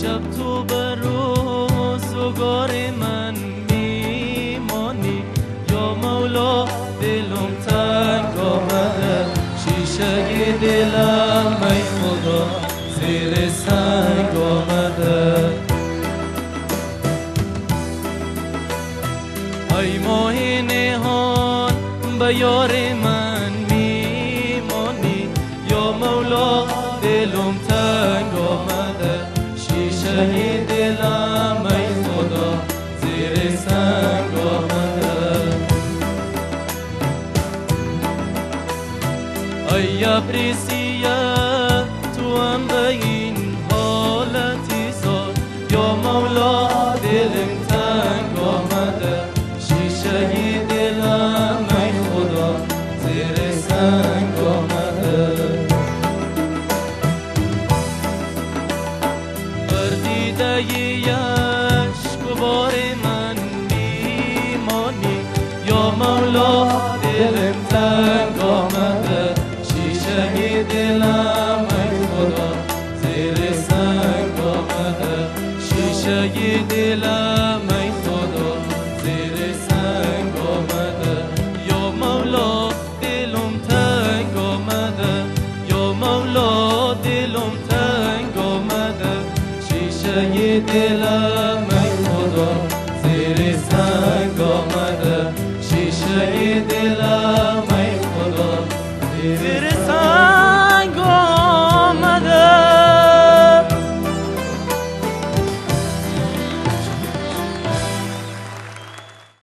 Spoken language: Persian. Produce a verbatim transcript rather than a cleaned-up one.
شب تو به روزگار من میمانی یا مولا دلم تنگ آمده شیشه دلم ای خدا زیر سنگ آمده ای ماه نهان به یار من میمانی یا مولا دلم تنگ آمده شیشه دلم ای خدا زیر سنگ آمده ای ابر سیاه تو هم به این حالتی زار یا مولا دلم تنگ آمده شیشه دلم ای خدا زیر سنگ آمده بردیده یشک بار من میمانی یا مولا دلم تنگ آمده شیشه دلم ای خدا زیر سنگ آمده شیشه دلم ای خدا زیر سنگ آمده یا مولا دلم تنگ آمده یا مولا دلم تنگ آمده شیشه دلم